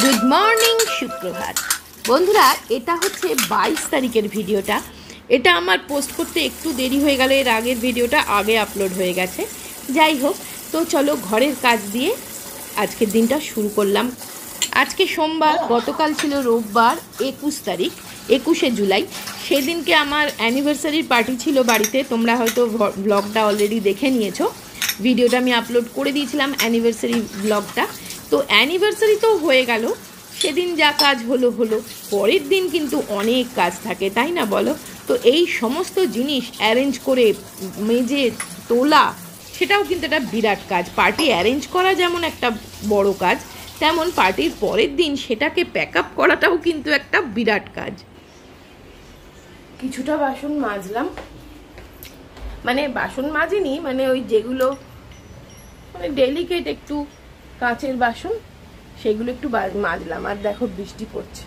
Good morning সুপ্রভাত বন্ধুরা, এটা হচ্ছে 22 তারিখের ভিডিওটা। এটা আমার পোস্ট করতে একটু দেরি হয়ে গেল, এর আগের ভিডিওটা আগে আপলোড হয়ে গেছে। যাই হোক, তো চলো ঘরের কাজ দিয়ে আজকের দিনটা শুরু করলাম। আজকে সোমবার, গতকাল ছিল রোববার 21 তারিখ, 21শে জুলাই। সেদিনকে আমার অ্যানিভার্সারির পার্টি ছিল বাড়িতে। তোমরা হয়তো ব্লগটা অলরেডি দেখে নিয়েছো, ভিডিওটা আমি আপলোড করে দিয়েছিলাম অ্যানিভার্সারি ব্লগটা। তো অ্যানিভার্সারি তো হয়ে গেল, সেদিন যা কাজ হলো হলো, পরের দিন কিন্তু অনেক কাজ থাকে, তাই না বলো? তো এই সমস্ত জিনিস অ্যারেঞ্জ করে মেজে তোলা, সেটাও কিন্তু একটা বিরাট কাজ। পার্টি অ্যারেঞ্জ করা যেমন একটা বড় কাজ, তেমন পার্টির পরের দিন সেটাকে প্যাক আপ করাটাও কিন্তু একটা বিরাট কাজ। কিছুটা বাসন মাজলাম, মানে বাসন মাজিনি, মানে ওই যেগুলো মানে ডেলিকেট একটু কাঁচের বাসন, সেগুলো একটু মাজলাম। আর দেখো বৃষ্টি পড়ছে,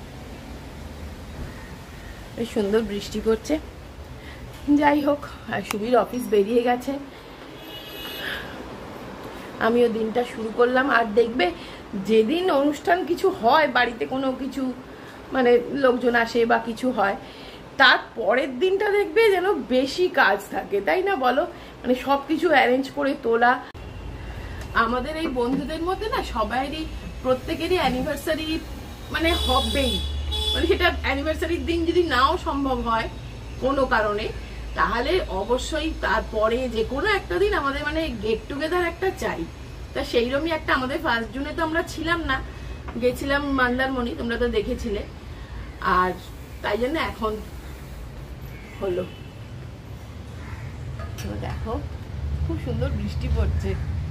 বেশ সুন্দর বৃষ্টি পড়ছে। যাই হোক, আর সুবীর অফিস বেরিয়ে গেছে, আমিও দিনটা শুরু করলাম। আর দেখবে যেদিন অনুষ্ঠান কিছু হয় বাড়িতে, কোনো কিছু মানে লোকজন আসে বা কিছু হয়, তার পরের দিনটা দেখবে যেন বেশি কাজ থাকে, তাই না বলো? মানে সব কিছু অ্যারেঞ্জ করে তোলা। আমাদের এই বন্ধুদের মধ্যে না সবাইরই, প্রত্যেকেরই অ্যানিভার্সারি মানে হবেই। মানে সেটা অ্যানিভার্সারির দিন যদি নাও সম্ভব হয় কোনো কারণে, তাহলে অবশ্যই তারপরে যে কোনো একটা দিন আমাদের মানে গেট টুগেদার একটা চাই। তা সেইরকমই একটা আমাদের 1 জুনে তো আমরা ছিলাম না, গেছিলাম মন্দারমণি, তোমরা তো দেখেছিলে। আর তাই জন্য এখন হলো, দেখো খুব সুন্দর বৃষ্টি পড়ছে।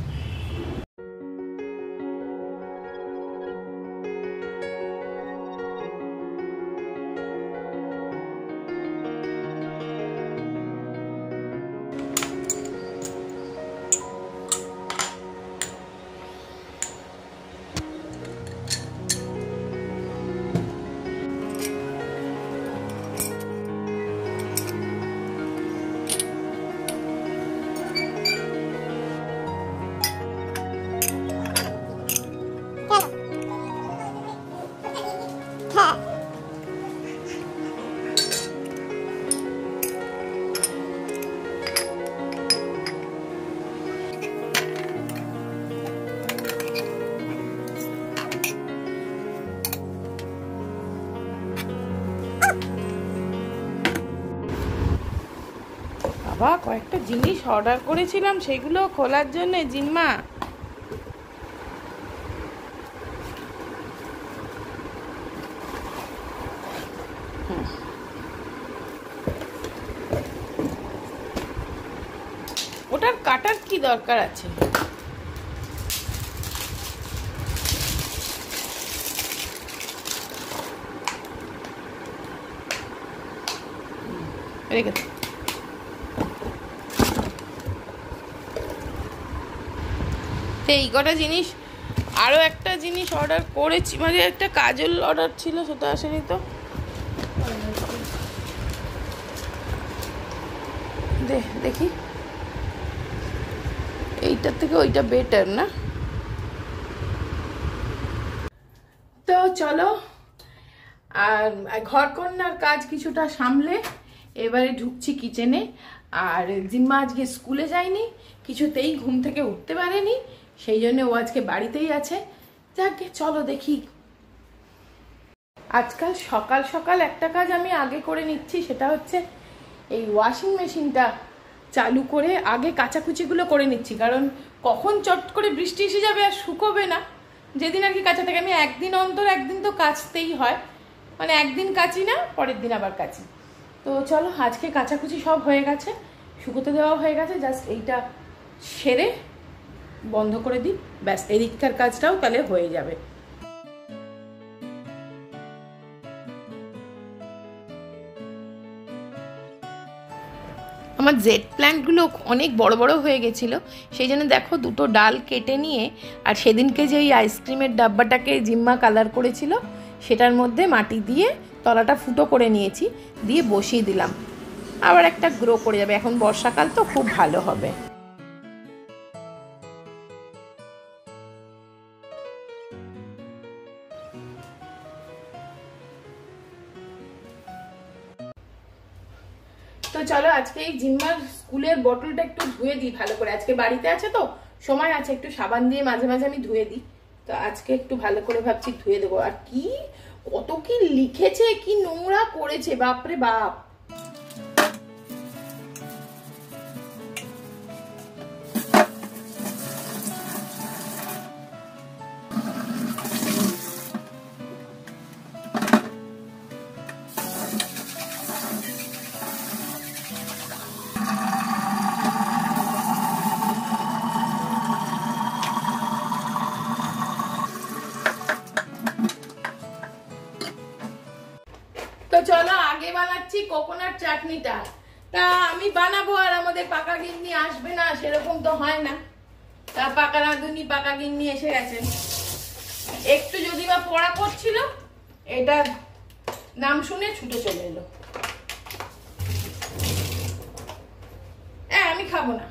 বাবা, কয়েকটা জিনিস অর্ডার করেছিলাম, সেগুলো খোলার জন্য জিম্মা। ওটার কাটার কি দরকার আছে? রেখে দাও। এই কটা জিনিস, আরো একটা জিনিস অর্ডার করেছি, মানে একটা কাজল অর্ডার ছিল, সেটা আসেনি তো। দেখি এইটার থেকে ওইটা বেটার না? তো চলো, আর ঘরকন্যার কাজ কিছুটা সামলে এবারে ঢুকছি কিচেনে। আর জিম্মা আজকে স্কুলে যায়নি, কিছুতেই ঘুম থেকে উঠতে পারেনি, সেই জন্য ও আজকে বাড়িতেই আছে। যাকে চলো দেখি। আজকাল সকাল সকাল একটা কাজ আমি আগে করে নিচ্ছি, সেটা হচ্ছে এই ওয়াশিং মেশিনটা চালু করে আগে কাচাকুচিগুলো করে নিচ্ছি। কারণ কখন চট করে বৃষ্টি এসে যাবে আর শুকোবে না। যেদিন আর কি কাচা থাকে, আমি একদিন অন্তর একদিন তো কাচতেই হয়, মানে একদিন কাচি না, পরের দিন আবার কাচি। তো চলো, আজকে কাচাকুচি সব হয়ে গেছে, শুকোতে দেওয়া হয়ে গেছে, জাস্ট এইটা সেরে বন্ধ করে দিই, ব্যাস এদিককার কাজটাও তাহলে হয়ে যাবে। আমার জেড প্ল্যান্টগুলো অনেক বড় বড় হয়ে গেছিলো, সেই জন্য দেখো দুটো ডাল কেটে নিয়ে, আর সেদিনকে যে এই আইসক্রিমের ডাব্বাটাকে জিম্মা কালার করেছিল, সেটার মধ্যে মাটি দিয়ে তলাটা ফুটো করে নিয়েছি, দিয়ে বসিয়ে দিলাম। আবার একটা গ্রো করে যাবে, এখন বর্ষাকাল তো খুব ভালো হবে। চলো আজকে এই জিম্মার স্কুলের বোতলটা একটু ধুয়ে দিই ভালো করে। আজকে বাড়িতে আছে তো, সময় আছে, একটু সাবান দিয়ে মাঝে মাঝে আমি ধুয়ে দিই। তো আজকে একটু ভালো করে ভাবছি ধুয়ে দেবো। আর কি কত কি লিখেছে, কি নোংরা করেছে, বাপরে বাপ। তো চলো আগে বানাচ্ছি কোকোনাট চাটনিটা। তা আমি বানাবো আর আমাদের পাকা গিন্নি আসবে না, সেরকম তো হয় না। তা পাকা রাঁধুনি পাকা গিন্নি এসে গেছেন। একটু যদি বা পড়া করছিল, এটা নাম শুনে ছুটে চলে এলো। আমি খাবো না।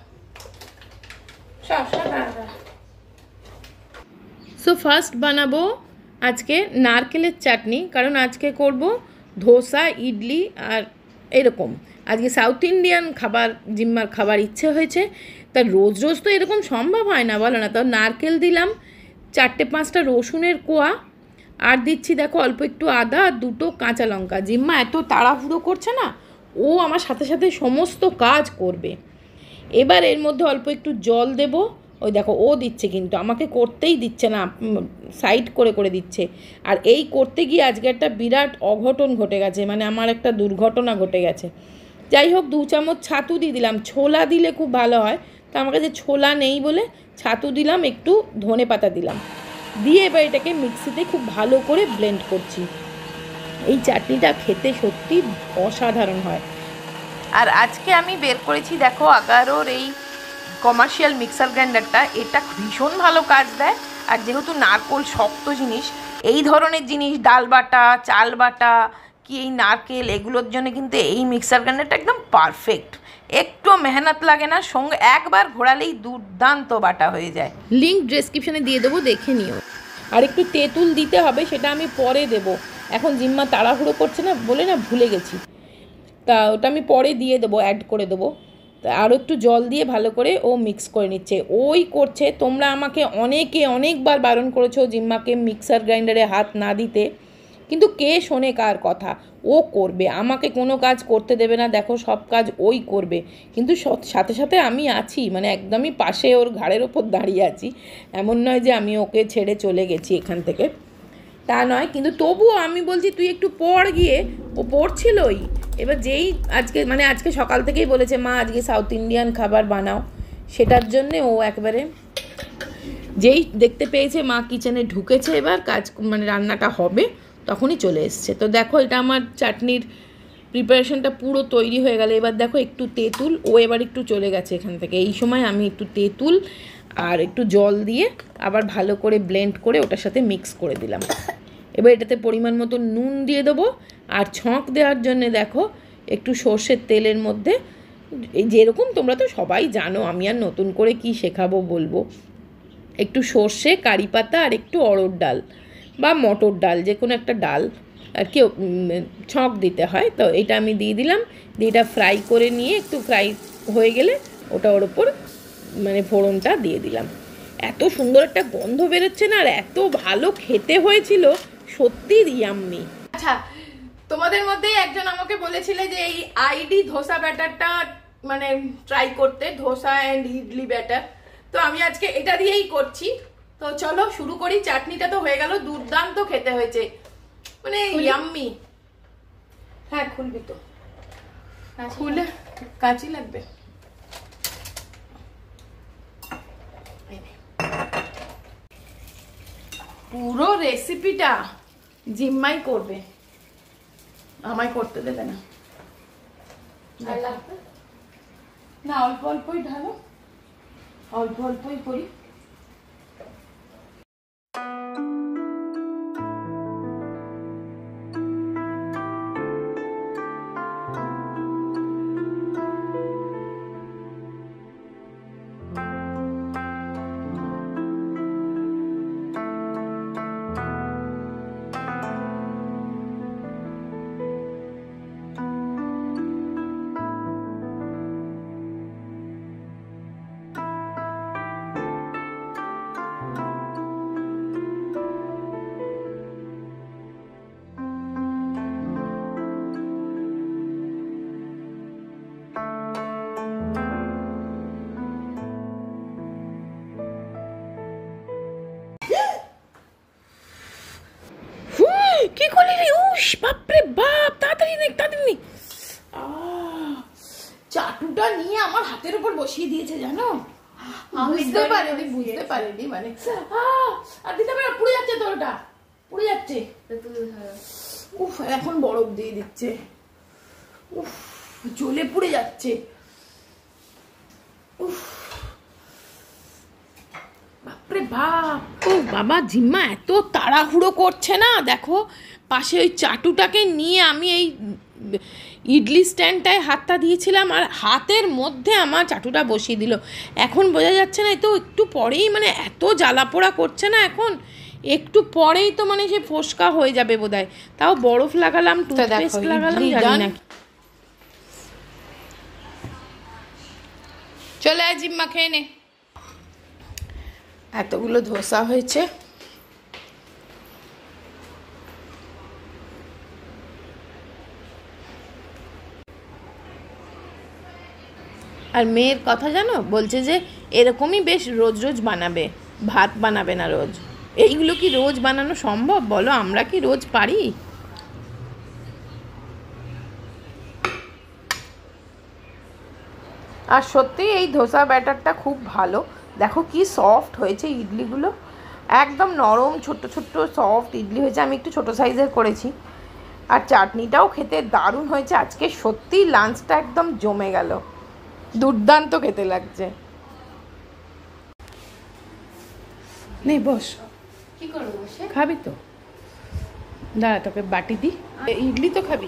সো ফার্স্ট বানাবো আজকে নারকেলের চাটনি, কারণ আজকে করব ধোসা, ইডলি আর এরকম। আজকে সাউথ ইন্ডিয়ান খাবার জিম্মার খাবার ইচ্ছে হয়েছে। তা রোজ রোজ তো এরকম সম্ভব হয় না, বলো না। তো নারকেল দিলাম, 4-5টা রসুনের কোয়া, আর দিচ্ছি দেখো অল্প একটু আদা আর 2টো কাঁচা লঙ্কা। জিম্মা এত তাড়াহুড়ো করছে না, ও আমার সাথে সাথে সমস্ত কাজ করবে। এবার এর মধ্যে অল্প একটু জল দেব। ওই দেখো ও দিচ্ছে, কিন্তু আমাকে করতেই দিচ্ছে না, সাইড করে করে দিচ্ছে। আর এই করতে গিয়ে আজকে একটা বিরাট অঘটন ঘটে গেছে, মানে আমার একটা দুর্ঘটনা ঘটে গেছে। যাই হোক, 2 চামচ ছাতু দিয়ে দিলাম। ছোলা দিলে খুব ভালো হয়, তো আমার কাছে ছোলা নেই বলে ছাতু দিলাম, একটু ধনে পাতা দিলাম, দিয়ে এবার এটাকে মিক্সিতে খুব ভালো করে ব্লেন্ড করছি। এই চাটনিটা খেতে সত্যি অসাধারণ হয়। আর আজকে আমি বের করেছি দেখো আগারোর এই কমার্শিয়াল মিক্সার গ্রাইন্ডারটা। এটা ভীষণ ভালো কাজ দেয়। আর যেহেতু নারকেল শক্ত জিনিস, এই ধরনের জিনিস ডাল বাটা, চাল বাটা, কি এই নারকেল, এগুলোর জন্য কিন্তু এই মিক্সার গ্রাইন্ডারটা একদম পারফেক্ট। একটু মেহনত লাগে না, সঙ্গে একবার ঘোরালেই দুর্দান্ত বাটা হয়ে যায়। লিঙ্ক ডেসক্রিপশনে দিয়ে দেবো, দেখে নিও। আর একটু তেঁতুল দিতে হবে, সেটা আমি পরে দেব। এখন জিম্মা তাড়াহুড়ো করছে না বলে না ভুলে গেছি, তা ওটা আমি পরে দিয়ে দেবো, অ্যাড করে দেবো। তা আরও একটু জল দিয়ে ভালো করে ও মিক্স করে নিচ্ছে, ওই করছে। তোমরা আমাকে অনেকবার বারণ করেছো জিম্মাকে মিক্সার গ্রাইন্ডারে হাত না দিতে, কিন্তু কে শোনে কার কথা। ও করবে, আমাকে কোনো কাজ করতে দেবে না। দেখো সব কাজ ওই করবে, কিন্তু সাথে সাথে আমি আছি, মানে একদমই পাশে ওর ঘাড়ের ওপর দাঁড়িয়ে আছি। এমন নয় যে আমি ওকে ছেড়ে চলে গেছি এখান থেকে, তা নয়। কিন্তু তবুও আমি বলছি তুই একটু পড় গিয়ে। ও পড়ছিলই। এবার যেই আজকে সকাল থেকেই বলেছে মা আজকে সাউথ ইন্ডিয়ান খাবার বানাও, সেটার জন্যে ও একবারে যেই দেখতে পেয়েছে মা কিচেনে ঢুকেছে, এবার কাজ রান্নাটা হবে, তখনই চলে এসছে। তো দেখো এটা আমার চাটনির প্রিপারেশনটা পুরো তৈরি হয়ে গেল। এবার দেখো একটু তেঁতুল, ও এবার একটু চলে গেছে এখান থেকে। এই সময় আমি একটু তেঁতুল আর একটু জল দিয়ে আবার ভালো করে ব্লেন্ড করে ওটার সাথে মিক্স করে দিলাম। এবার এটাতে পরিমাণ মতো নুন দিয়ে দেবো। আর ছঁক দেওয়ার জন্যে দেখো একটু সর্ষের তেলের মধ্যে, এই যেরকম তোমরা তো সবাই জানো, আমি আর নতুন করে কি শেখাবো বলবো, একটু সর্ষে, কারি পাতা আর একটু অড়হর ডাল বা মটর ডাল, যে কোনো একটা ডাল আর কি ছঁক দিতে হয়। তো এটা আমি দিয়ে দিলাম, দিয়ে এটা ফ্রাই করে নিয়ে একটু ফ্রাই হয়ে গেলে ওটা ওর ওপর ফোড়নটা দিয়ে দিলাম। এত সুন্দর একটা গন্ধ বেরোচ্ছে না, আর এত ভালো খেতে হয়েছিল, সত্যি ইয়াম্মি। আচ্ছা, তোমাদের মধ্যে একজন আমাকে বলেছিলে যে এই আইডি ধোসা ব্যাটারটা ট্রাই করতে, ধোসা অ্যান্ড ইডলি ব্যাটার। তো আমি আজকে এটা দিয়েই করছি। তো চলো শুরু করি। চাটনিটা তো হয়ে গেল, দুর্দান্ত খেতে হয়েছে, ইয়াম্মি। হ্যাঁ খুলবি তো, খুলে কাঁচি লাগবে। পুরো রেসিপিটা জিম্মাই করবে, আমায় করতে দেবে না। না অল্প অল্পই ঢালো, অল্প অল্পই করি। কি করলি রে? উস বাপরে বাপ, তাড়াতাড়ি নে, তাড়াতাড়ি নে। চাটুটা নিয়ে আমার হাতের উপর বসিয়ে দিয়েছে জানো। বুঝতে পারিনি মানে। আর দিতে পারে, পুড়ে যাচ্ছে তো, ওটা পুড়ে যাচ্ছে। উফ, এখন বরফ দিয়ে দিচ্ছে। উফ, জ্বলে পুড়ে যাচ্ছে। উফ বাপরে বাপ। ও বাবা, জিম্মা এত তাড়াহুড়ো করছে না, দেখো পাশে ওই চাটুটাকে নিয়ে আমি এই ইডলি স্ট্যান্ডটায় হাতটা দিয়েছিলাম আর হাতের মধ্যে আমার চাটুটা বসিয়ে দিল। এখন বোঝা যাচ্ছে না, তো একটু পরেই মানে এত জ্বালা পোড়া করছে না, এখন একটু পরেই তো মানে সে ফোসকা হয়ে যাবে বোধহয়। তাও বরফ লাগালাম, টুথপেস্ট লাগালাম, জানি না। চলে আয় জিম্মা, খেয়ে নে। এতগুলো ধোসা হয়েছে। আর মেয়ের কথা জানো, বলছে যে এরকমই বেশ রোজ রোজ বানাবে, ভাত বানাবে না রোজ। এইগুলো কি রোজ বানানো সম্ভব বলো? আমরা কি রোজ পারি? আর সত্যি এই ধোসা ব্যাটারটা খুব ভালো। দেখো কি সফট হয়েছে ইডলিগুলো, একদম নরম ছোট্ট ছোট্ট সফট ইডলি হয়েছে। আমি একটু ছোটো সাইজের করেছি। আর চাটনিটাও খেতে দারুণ হয়েছে। আজকে সত্যি লাঞ্চটা একদম জমে গেল, দুর্দান্ত খেতে লাগছে। নে বস, কি করবো বসে? খাবি তো? দাঁড়া, তোকে বাটি দি। ইডলি তো খাবি।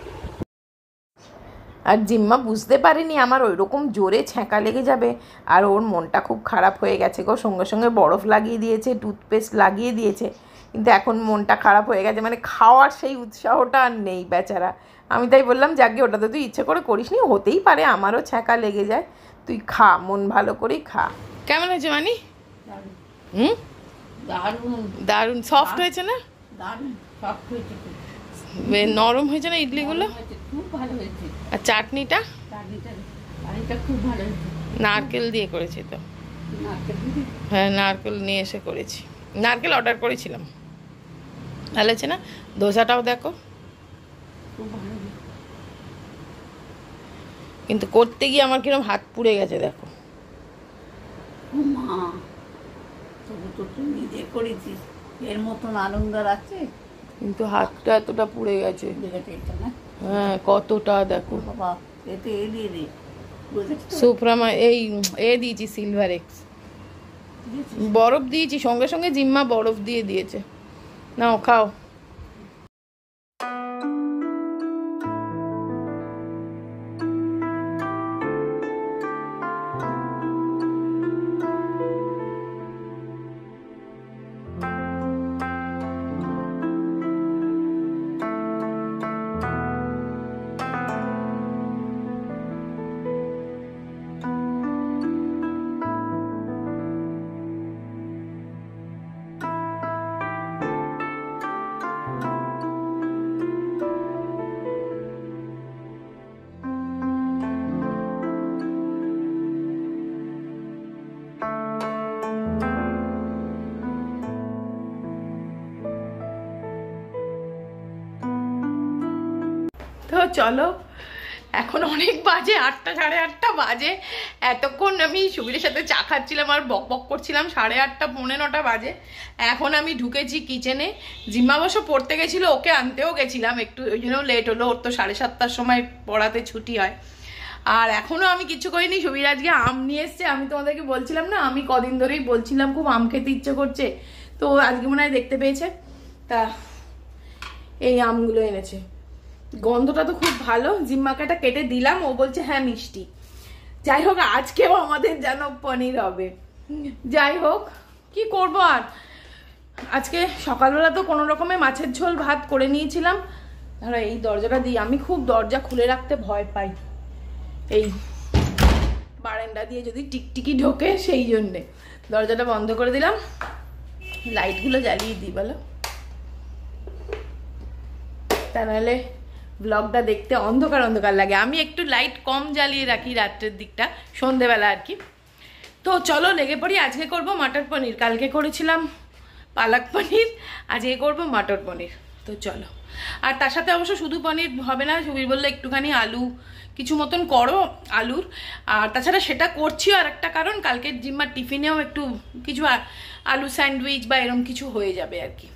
আর জিম্মা বুঝতে পারেনি আমার ওই রকম জোরে ছ্যাঁকা লেগে যাবে, আর ওর মনটা খুব খারাপ হয়ে গেছে গো। সঙ্গে সঙ্গে বরফ লাগিয়ে দিয়েছে, টুথপেস্ট লাগিয়ে দিয়েছে, কিন্তু এখন মনটা খারাপ হয়ে গেছে, মানে খাওয়ার সেই উৎসাহটা আর নেই বেচারা। আমি তাই বললাম, যাকে ওটা তো তুই ইচ্ছে করে করিস নি, হতেই পারে আমারও ছ্যাঁকা লেগে যায়, তুই খা, মন ভালো করেই খা। কেমন হয়েছে মানি? হুম, দারুণ দারুণ সফট হয়েছে না? দারুণ সফট হয়েছে, নরম হয়েছে না ইডলিগুলো? খুব ভালো হয়েছে। আর চাটনিটা? চাটনিটা খুব ভালো হয়েছে। নারকেল দিয়ে করেছি তো। নারকেল দিয়ে? হ্যাঁ, নারকেল নিয়ে এসে করেছি। নারকেল অর্ডার করেছিলাম। ভালো হয়েছে না? ধোসাটাও দেখো, খুব ভালো হয়েছে। কিন্তু করতে গিয়ে আমার কিরকম হাত পুড়ে গেছে দেখো। ও মা, তবু তো তুই নিজে করেছিস, এর মতন আনন্দার আছে? কিন্তু হাতটা এতটা পুড়ে গেছে। দেখেছে এটা না? হ্যাঁ, কতটা দেখো বাবা, এতে এ দিয়ে দে, বুঝেছিস তো? সুপ্রামা এই দিয়েছি, সিলভার এক্স বরফ দিয়েছি, সঙ্গে সঙ্গে জিম্মা বরফ দিয়ে দিয়েছে। নাও খাও। তো চলো, এখন অনেক বাজে, 8টা 8:30 বাজে। এতক্ষণ আমি সুবীরের সাথে চা খাচ্ছিলাম আর বক বক করছিলাম, 8:30 পৌনে 9টা বাজে। এখন আমি ঢুকেছি কিচেনে। জিম্মা অবশ্য পড়তে গেছিলো, ওকে আনতেও গেছিলাম একটু, ওই জন্য লেট হলো। ওর তো 7:30টার সময় পড়াতে ছুটি হয়। আর এখনও আমি কিছু করিনি। সুবীর আজকে আম নিয়ে এসছে, আমি তোমাদেরকে বলছিলাম না, আমি কদিন ধরেই বলছিলাম খুব আম খেতে ইচ্ছে করছে, তো আজকে মনে হয় দেখতে পেয়েছে, তা এই আমগুলো এনেছে। গন্ধটা তো খুব ভালো। জিম্মাকে একটা কেটে দিলাম, ও বলছে হ্যাঁ মিষ্টি। যাই হোক, আজকেও আমাদের যেন পনির হবে। যাই হোক, কি করব আর। আজকে সকালবেলা তো কোনো রকমে মাছের ঝোল ভাত করে নিয়েছিলাম। ধরো এই দরজাটা দিই, আমি খুব দরজা খুলে রাখতে ভয় পাই, এই বারান্দা দিয়ে যদি টিকটিকি ঢোকে, সেই জন্যে দরজাটা বন্ধ করে দিলাম। লাইটগুলো জ্বালিয়ে দিই বলো, তা নাহলে ব্লগটা দেখতে অন্ধকার অন্ধকার লাগে। আমি একটু লাইট কম জ্বালিয়ে রাখি রাত্রের দিকটা, সন্ধেবেলা আর কি। তো চলো লেগে পড়ি। আজকে করব মটর পনির, কালকে করেছিলাম পালক পনির, আজকে করব মটর পনির। তো চলো। আর তার সাথে অবশ্য শুধু পনির হবে না, সুবীর বললে একটুখানি আলু কিছু মতন করো আলুর। আর তাছাড়া সেটা করছিও আর একটা কারণ, কালকের জিম্মার টিফিনেও একটু কিছু আলু স্যান্ডউইচ বা এরম কিছু হয়ে যাবে আর কি।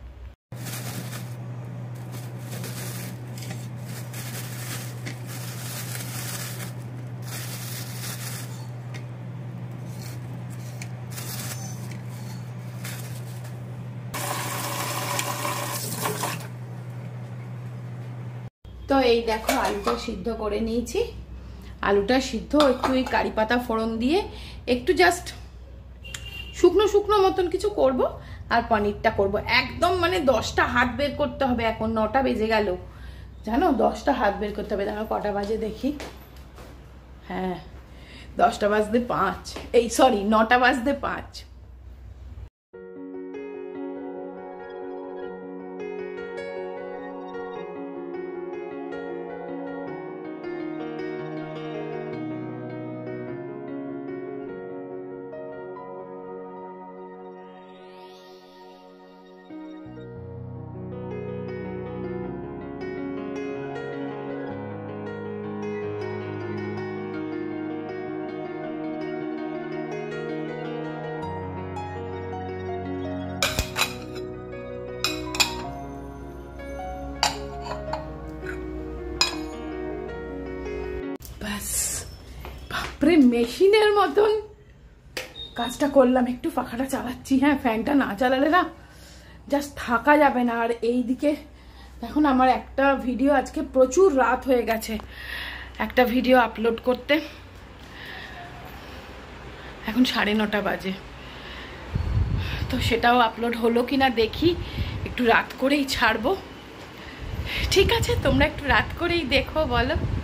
তো এই দেখো আলুটা সিদ্ধ করে নিয়েছি। আলুটা সিদ্ধ একটু এই কারি পাতা ফোড়ন দিয়ে একটু জাস্ট শুকনো শুকনো মতন কিছু করব, আর পনিরটা করব। একদম মানে 10টা হাত বের করতে হবে, এখন 9টা বেজে গেল জানো, 10টা হাত বের করতে হবে। দেখো কটা বাজে দেখি, হ্যাঁ 10টা বাজতে 5, এই সরি 9টা বাজতে 5। বাপরে মেশিনের মতন কাজটা করলাম, একটু পাখাটা চালাচ্ছি। হ্যাঁ ফ্যানটা না চালালে না জাস্ট থাকা যাবে না। আর এই দিকে এখন আমার একটা ভিডিও, আজকে প্রচুর রাত হয়ে গেছে একটা ভিডিও আপলোড করতে, এখন 9:30 বাজে। তো সেটাও আপলোড হলো কিনা দেখি, একটু রাত করেই ছাড়বো। ঠিক আছে তোমরা একটু রাত করেই দেখো বলো।